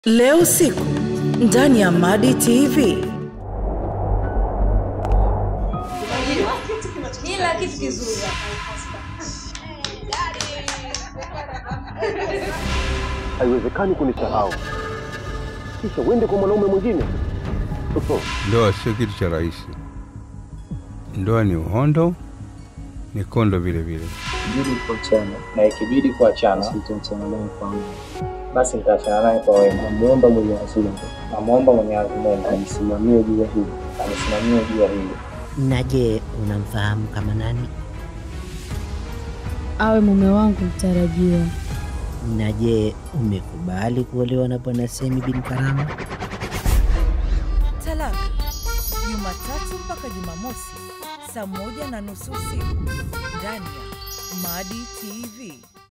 Leo usiku ndani ya Madi Tv. Kila kitu kizuri. Haiwezekani kunisahau kisha uende kwa mwanaume mwingine. Ndoa sio kitu cha rahisi. Ndoa ni uhondo, ni kondo vile vile. Ibidi kuachana, na ikibidi kuachana sitaachana naye kwa wema. Basi nitaachana naye kwa wema. Namuomba Mwenyezi Mungu anisimamie juu ya hili. Na je, unamfahamu kama nani? Awe mume wangu mtarajiwa. Na je, umekubali kuolewa na Bwana Semi bin Karama? Talaka, Jumatatu mpaka Jumamosi, saa 1:30 usiku ndani ya Madi Tv.